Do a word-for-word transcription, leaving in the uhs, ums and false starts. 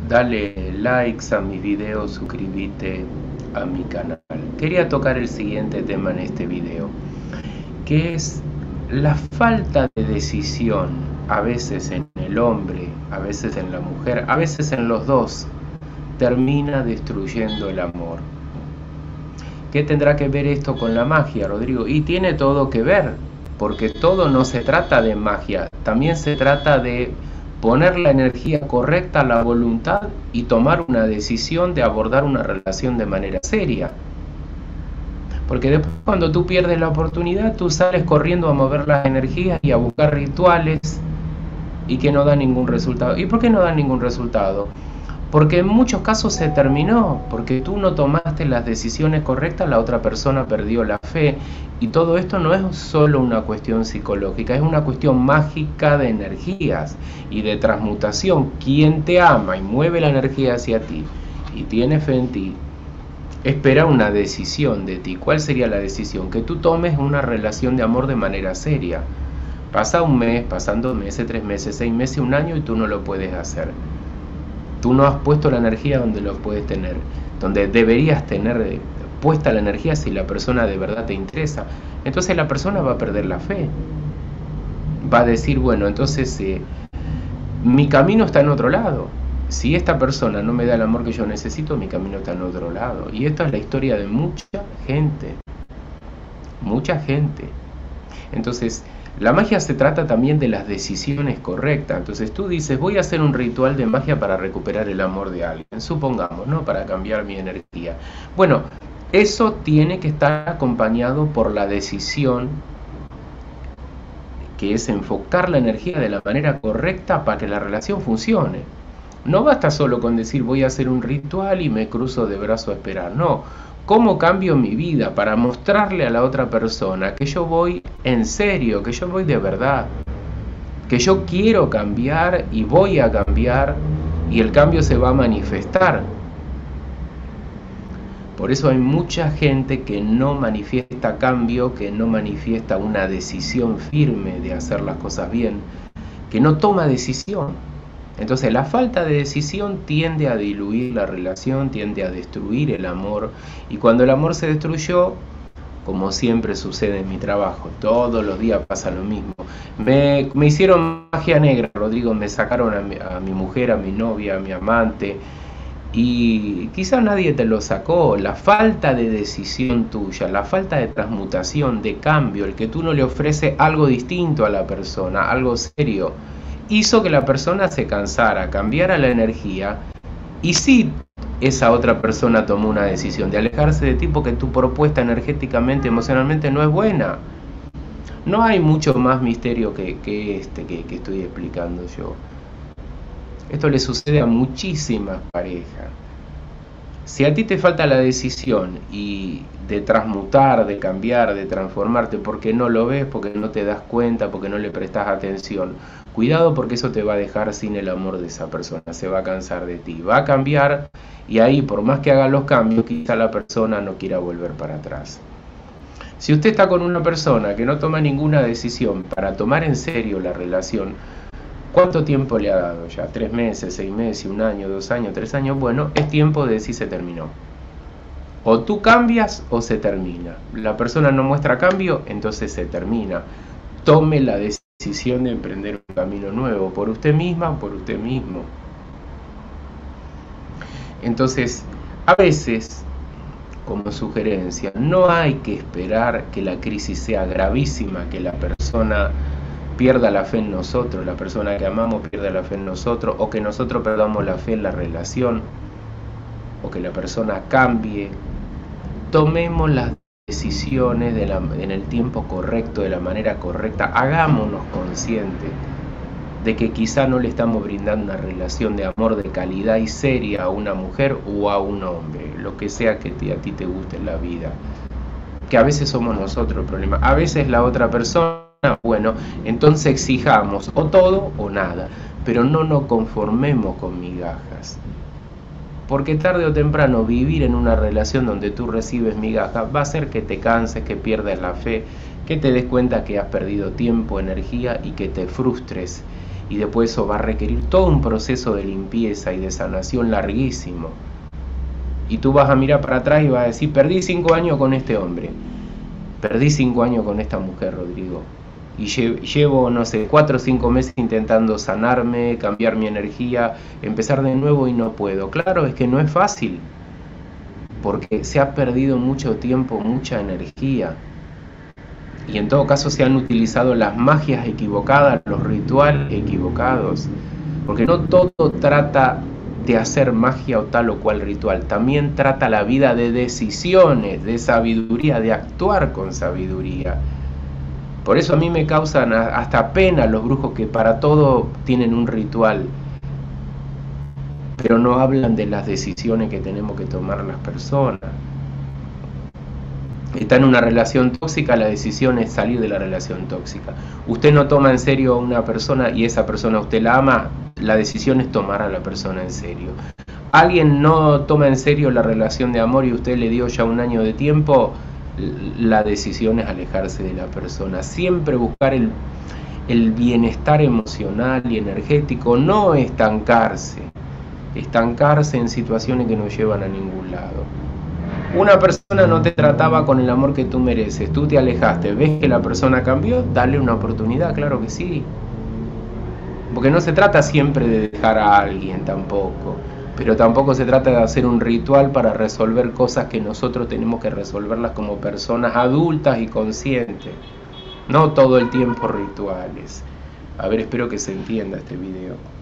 dale likes a mis videos, suscríbete a mi canal. Quería tocar el siguiente tema en este video, que es la falta de decisión, a veces en el hombre, a veces en la mujer, a veces en los dos, termina destruyendo el amor. ¿Qué tendrá que ver esto con la magia, Rodrigo? Y tiene todo que ver, porque todo no se trata de magia, también se trata de poner la energía correcta a la voluntad y tomar una decisión de abordar una relación de manera seria. Porque después, cuando tú pierdes la oportunidad, tú sales corriendo a mover las energías y a buscar rituales y que no dan ningún resultado. ¿Y por qué no dan ningún resultado? Porque en muchos casos se terminó, porque tú no tomaste las decisiones correctas, la otra persona perdió la fe. Y todo esto no es solo una cuestión psicológica, es una cuestión mágica de energías y de transmutación. Quien te ama y mueve la energía hacia ti y tiene fe en ti, espera una decisión de ti. ¿Cuál sería la decisión? Que tú tomes una relación de amor de manera seria. Pasa un mes, pasan dos meses, tres meses, seis meses, un año y tú no lo puedes hacer. Tú no has puesto la energía donde lo puedes tener, donde deberías tener puesta la energía si la persona de verdad te interesa. Entonces la persona va a perder la fe. Va a decir, bueno, entonces eh, mi camino está en otro lado. Si esta persona no me da el amor que yo necesito, mi camino está en otro lado. Y esto es la historia de mucha gente. Mucha gente. Entonces, la magia se trata también de las decisiones correctas. Entonces tú dices, voy a hacer un ritual de magia para recuperar el amor de alguien. Supongamos, ¿no? Para cambiar mi energía. Bueno, eso tiene que estar acompañado por la decisión, que es enfocar la energía de la manera correcta para que la relación funcione. No basta solo con decir voy a hacer un ritual y me cruzo de brazo a esperar. No, ¿cómo cambio mi vida para mostrarle a la otra persona que yo voy en serio, que yo voy de verdad, que yo quiero cambiar y voy a cambiar y el cambio se va a manifestar? Por eso hay mucha gente que no manifiesta cambio, que no manifiesta una decisión firme de hacer las cosas bien, que no toma decisión. Entonces la falta de decisión tiende a diluir la relación, tiende a destruir el amor. Y cuando el amor se destruyó, como siempre sucede en mi trabajo, todos los días pasa lo mismo. Me, me hicieron magia negra, Rodrigo, me sacaron a mi, a mi mujer, a mi novia, a mi amante. Y quizá nadie te lo sacó. La falta de decisión tuya, la falta de transmutación, de cambio, el que tú no le ofreces algo distinto a la persona, algo serio, hizo que la persona se cansara, cambiara la energía. Y sí, esa otra persona tomó una decisión de alejarse de ti porque tu propuesta energéticamente, emocionalmente no es buena. No hay mucho más misterio que, que este que, que estoy explicando yo. Esto le sucede a muchísimas parejas. Si a ti te falta la decisión y de transmutar, de cambiar, de transformarte, porque no lo ves, porque no te das cuenta, porque no le prestas atención, cuidado, porque eso te va a dejar sin el amor de esa persona, se va a cansar de ti, va a cambiar, y ahí por más que haga los cambios, quizá la persona no quiera volver para atrás. Si usted está con una persona que no toma ninguna decisión para tomar en serio la relación, ¿cuánto tiempo le ha dado ya? ¿Tres meses, seis meses, un año, dos años, tres años? Bueno, es tiempo de decir se terminó. O tú cambias o se termina. La persona no muestra cambio, entonces se termina. Tome la decisión de emprender un camino nuevo, por usted misma o por usted mismo. Entonces, a veces, como sugerencia, no hay que esperar que la crisis sea gravísima, que la persona pierda la fe en nosotros, la persona que amamos pierda la fe en nosotros, o que nosotros perdamos la fe en la relación, o que la persona cambie. Tomemos las decisiones de la, en el tiempo correcto, de la manera correcta. Hagámonos conscientes de que quizá no le estamos brindando una relación de amor de calidad y seria a una mujer o a un hombre, lo que sea que te, a ti te guste en la vida. Que a veces somos nosotros el problema, a veces la otra persona. Bueno, entonces exijamos o todo o nada, pero no nos conformemos con migajas, porque tarde o temprano vivir en una relación donde tú recibes migajas va a hacer que te canses, que pierdas la fe, que te des cuenta que has perdido tiempo, energía y que te frustres y después eso va a requerir todo un proceso de limpieza y de sanación larguísimo. Y tú vas a mirar para atrás y vas a decir, perdí cinco años con este hombre, perdí cinco años con esta mujer, Rodrigo, y llevo, no sé, cuatro o cinco meses intentando sanarme, cambiar mi energía, empezar de nuevo y no puedo. Claro, es que no es fácil, porque se ha perdido mucho tiempo, mucha energía, y en todo caso se han utilizado las magias equivocadas, los rituales equivocados, porque no todo trata de hacer magia o tal o cual ritual, también trata la vida de decisiones, de sabiduría, de actuar con sabiduría. Por eso a mí me causan hasta pena los brujos que para todo tienen un ritual, pero no hablan de las decisiones que tenemos que tomar las personas. Está en una relación tóxica, la decisión es salir de la relación tóxica. Usted no toma en serio a una persona y esa persona usted la ama, la decisión es tomar a la persona en serio. Alguien no toma en serio la relación de amor y usted le dio ya un año de tiempo, la decisión es alejarse de la persona. Siempre buscar el, el bienestar emocional y energético, no estancarse. Estancarse en situaciones que no llevan a ningún lado. Una persona no te trataba con el amor que tú mereces, tú te alejaste, ves que la persona cambió, dale una oportunidad, claro que sí. Porque no se trata siempre de dejar a alguien tampoco, pero tampoco se trata de hacer un ritual para resolver cosas que nosotros tenemos que resolverlas como personas adultas y conscientes. No todo el tiempo rituales. A ver, espero que se entienda este video.